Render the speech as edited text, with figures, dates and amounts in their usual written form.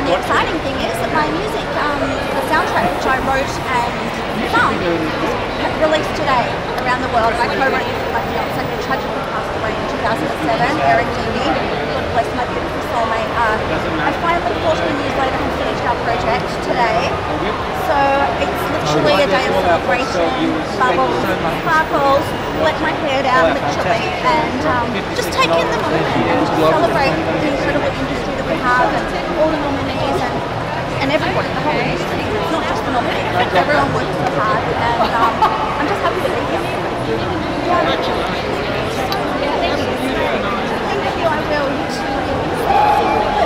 the exciting thing is that my music, the soundtrack which I wrote and sung, is released today around the world. I co-wrote it with my fiance who tragically passed away in 2007, Eric Deedy. God bless my beautiful soulmate. I finally, 14 years later, have finished our project today. So it's literally a day of celebration, bubbles, sparkles, let my hair down literally, and just take in the moment and just celebrate the incredible industry that we have and all the nominees and everybody, the whole industry. It's not just the nominees, everyone works so hard, and I'm just happy to be here. Thank you, I will.